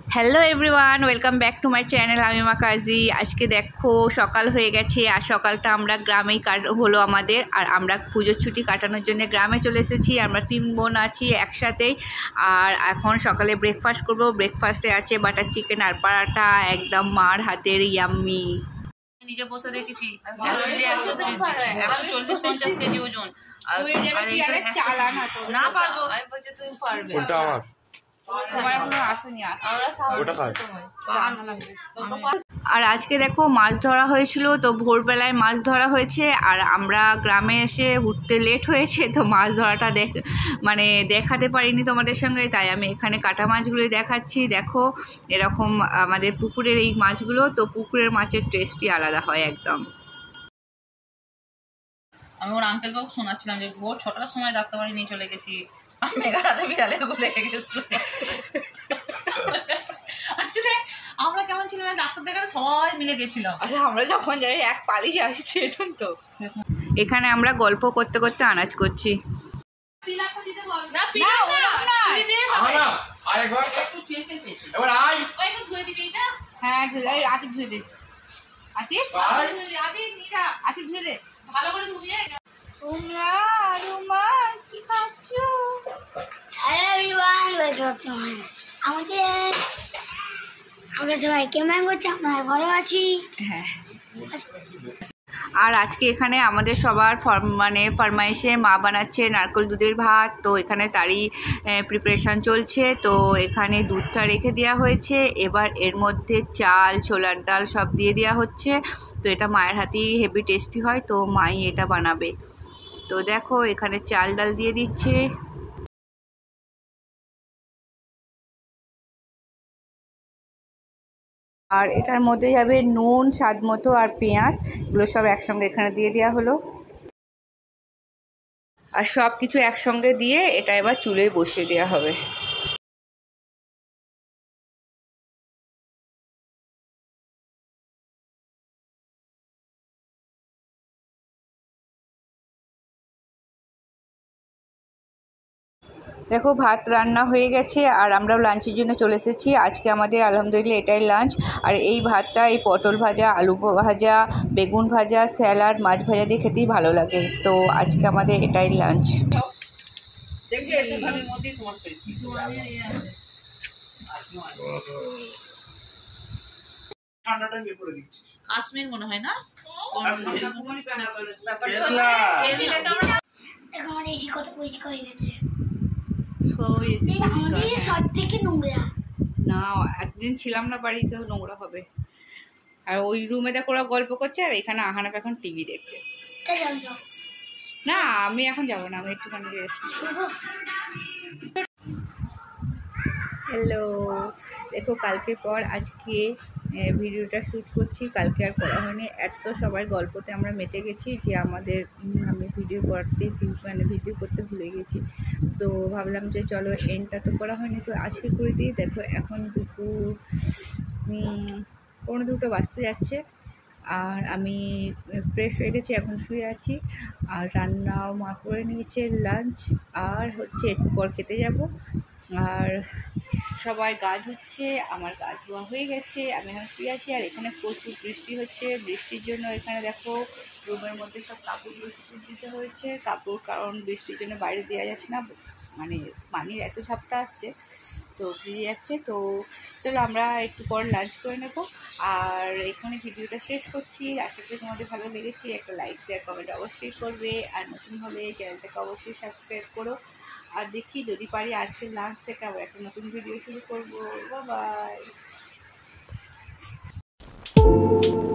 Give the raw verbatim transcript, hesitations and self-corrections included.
Hello everyone, welcome back to my channel Amima Kazi. আজকে দেখো সকাল হয়ে গেছে আর সকালটা আমরা গ্রামেই কাট হলো আমাদের। আর আমরা পুজোর ছুটি কাটানোর জন্য গ্রামে চলে এসেছি। আমরা তিন বোন আছি একসাথেই। আর এখন সকালে ব্রেকফাস্ট করব। ব্রেকফাস্টে আছে বাটার চিকেন আর পরাটা, একদম মার হাতের ইয়াম্মি। নিজে বসে দেখেছি একশো চল্লিশ পঞ্চাশ কেজি ওজন। না পারবো, আমি বলছি তুমি পারবে। আর আজকে দেখো মাছ ধরা হয়েছিল, তো ভোরবেলায় মাছ ধরা হয়েছে। আর আমরা গ্রামে এসে উঠতে লেট হয়েছে, তো মাছ ধরাটা দেখ মানে দেখাতে পারিনি তোমাদের সঙ্গে, তাই আমি এখানে কাটা মাছগুলোই দেখাচ্ছি। দেখো এরকম আমাদের পুকুরের এই মাছগুলো, তো পুকুরের মাছের টেস্টই আলাদা হয় একদম। আমি ওর আঙ্কেল বাবু শোনাচ্ছিলাম যে ভোর ছটার সময় ডাক্তার বাড়ি নিয়ে চলে গেছি, মেঘাটাতে বিড়ালের গুলো গেছিল। আমরা কেমন ছিলাম, ডাক্তার দেখাতে সবাই মিলে গেছিলাম। আরে আমরা যখন যাই এক পালি যাই সেরকম তো। এখানে আমরা গল্প করতে করতে আনাজ করছি। হ্যাঁ আতিক ধুয়ে দে, আতিক আতিক ধুয়ে দে ভালো করে ধুয়ে। তোমরা রুমা কি খাচ্ছ? আমাদের আমরা সবাই কেমন করছি, আমরা ভালো আছি। হ্যাঁ, আর আজকে এখানে আমাদের সবার মানে ফরমাইশে মা বানাচ্ছে নারকেল দুধের ভাত, তো এখানে তারই প্রিপারেশান চলছে। তো এখানে দুধটা রেখে দেওয়া হয়েছে, এবার এর মধ্যে চাল ছোলার ডাল সব দিয়ে দেওয়া হচ্ছে। তো এটা মায়ের হাতেই হেভি টেস্টি হয়, তো মাই এটা বানাবে। তো দেখো এখানে চাল ডাল দিয়ে দিচ্ছে। আর এটার মধ্যে যাবে নুন স্বাদ মতো আর পেঁয়াজ, এগুলো সব একসঙ্গে এখানে দিয়ে দেওয়া হলো। আর সব কিছু একসঙ্গে দিয়ে এটা এবার চুলোয় বসিয়ে দেওয়া হবে। দেখো ভাত রান্না হয়ে গেছে আর আমরাও লাঞ্চের জন্য চলে এসেছি। আজকে আমাদের আলহামদুলিল্লাহ এটাই লাঞ্চ। আর এই ভাতটা এই পটল ভাজা, আলু ভাজা, বেগুন ভাজা, স্যালাড, মাছ ভাজা দিয়ে খেতেই ভালো লাগে। তো আজকে আমাদের এটাই লাঞ্চ। কাশ্মীর মনে হয় না, কত পরিষ্কার হয়ে গেছে। না একদিন ছিলাম না বাড়িতে, নোংরা হবে। আর ওই রুমে দেখো ওরা গল্প করছে আর এখানে আহানাপ এখন টিভি দেখছে। না আমি এখন যাবো না, আমি একটুখানি হ্যালো, দেখো কালকে পর আজকে ভিডিওটা শ্যুট করছি। কালকে আর করা হয়নি, এত সবাই গল্পতে আমরা মেতে গেছি যে আমাদের আমি ভিডিও করতে মানে ভিডিও করতে ভুলে গেছি। তো ভাবলাম যে চলো এন্ডটা তো করা হয়নি, তো আজকে করে দিই। দেখো এখন দুপুর পৌনে দুটো বাজতে যাচ্ছে আর আমি ফ্রেশ হয়ে গেছি, এখন শুয়ে আছি। আর রান্নাও মা করে নিয়েছে লাঞ্চ, আর হচ্ছে একটু পর খেতে যাব। আর সবাই গা ধুচ্ছে, আমার গা ধোয়া হয়ে গেছে, আমি এখন শুয়ে আছি। আর এখানে প্রচুর বৃষ্টি হচ্ছে, বৃষ্টির জন্য এখানে দেখো রুমের মধ্যে সব কাপড়গুলো শুকিয়ে দিতে হয়েছে। কাপড় কারণ বৃষ্টির জন্য বাইরে দেওয়া যাচ্ছে না, মানে পানির এত ঝাপটা আসছে তো ভিজে যাচ্ছে। তো চলো আমরা একটু পর লাঞ্চ করে নেব। আর এখানে ভিডিওটা শেষ করছি। আশা করি তোমাদের ভালো লেগেছে। একটা লাইক শেয়ার কমেন্ট অবশ্যই করবে, আর নতুন হলে চ্যানেলটাকে অবশ্যই সাবস্ক্রাইব করো। আর দেখি যদি পারি আজকে লাঞ্চ থেকে আবার একটা নতুন ভিডিও শুরু করবো। Bye by.